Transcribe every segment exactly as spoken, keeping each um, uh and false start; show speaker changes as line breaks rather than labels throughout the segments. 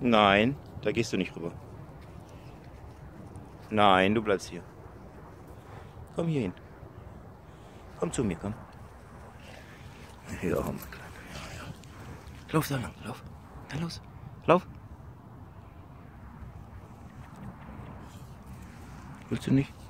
Nein, da gehst du nicht rüber. Nein, du bleibst hier. Komm hier hin. Komm zu mir, komm. Ja, mein Kleiner. Ja, ja. Lauf da lang, lauf. Dann los. Lauf. Willst du nicht?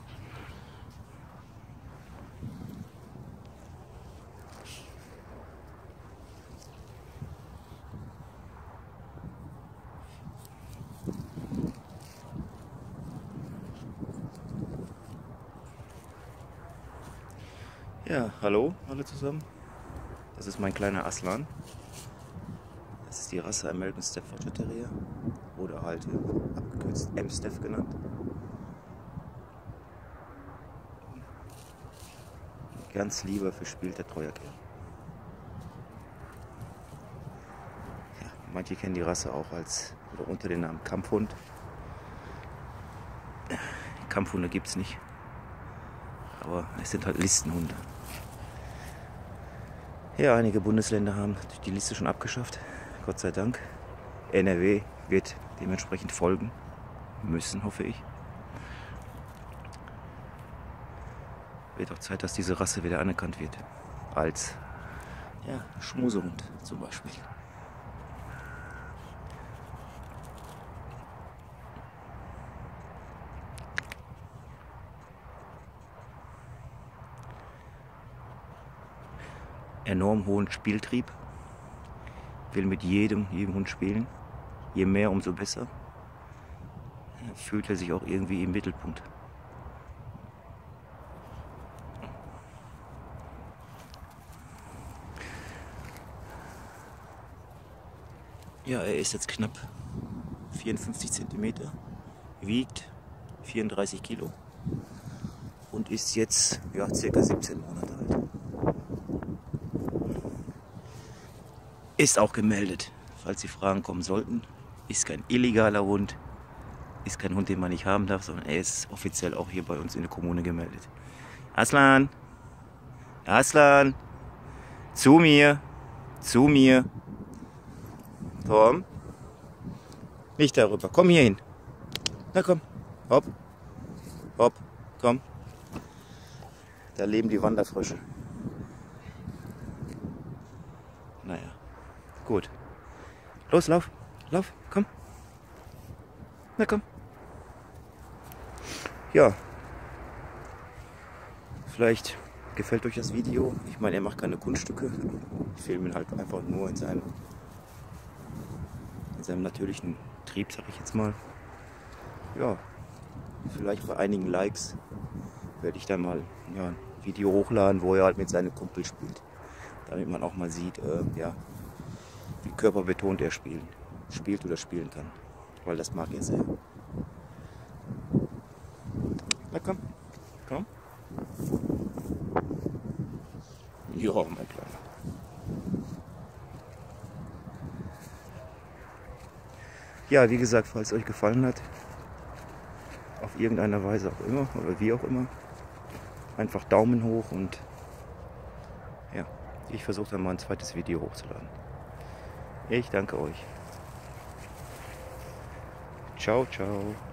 Ja, hallo alle zusammen. Das ist mein kleiner Aslan. Das ist die Rasse American Staffordshire Terrier oder halt abgekürzt Amstaff genannt. Ganz lieber verspielter treuer Kerl. Ja, manche kennen die Rasse auch als oder unter dem Namen Kampfhund. Kampfhunde gibt es nicht, aber es sind halt Listenhunde. Ja, einige Bundesländer haben die Liste schon abgeschafft, Gott sei Dank. N R W wird dementsprechend folgen müssen, hoffe ich. Wird auch Zeit, dass diese Rasse wieder anerkannt wird. Als ja, Schmusehund zum Beispiel. Enorm hohen Spieltrieb. Will mit jedem, jedem Hund spielen. Je mehr, umso besser. Fühlt er sich auch irgendwie im Mittelpunkt. Ja, er ist jetzt knapp vierundfünfzig Zentimeter, wiegt vierunddreißig Kilo und ist jetzt ja, circa siebzehn Monate alt. Ist auch gemeldet, falls die Fragen kommen sollten. Ist kein illegaler Hund, ist kein Hund, den man nicht haben darf, sondern er ist offiziell auch hier bei uns in der Kommune gemeldet. Aslan, Aslan, zu mir, zu mir. Tom, nicht darüber, komm hier hin. Na komm, hopp, hopp, komm. Da leben die Wanderfrösche. Naja, gut. Los, lauf, lauf, komm. Na komm. Ja, vielleicht gefällt euch das Video. Ich meine, er macht keine Kunststücke. Ich filme ihn halt einfach nur in seinem in seinem natürlichen Trieb, sag ich jetzt mal. Ja, vielleicht bei einigen Likes werde ich dann mal ja, ein Video hochladen, wo er halt mit seinem Kumpel spielt. Damit man auch mal sieht, äh, ja, wie körperbetont er spielt, spielt oder spielen kann. Weil das mag er sehr. Na komm, komm. Ja, mein Kleiner. Ja, wie gesagt, falls es euch gefallen hat, auf irgendeiner Weise auch immer, oder wie auch immer, einfach Daumen hoch und ja, ich versuche dann mal ein zweites Video hochzuladen. Ich danke euch. Ciao, ciao.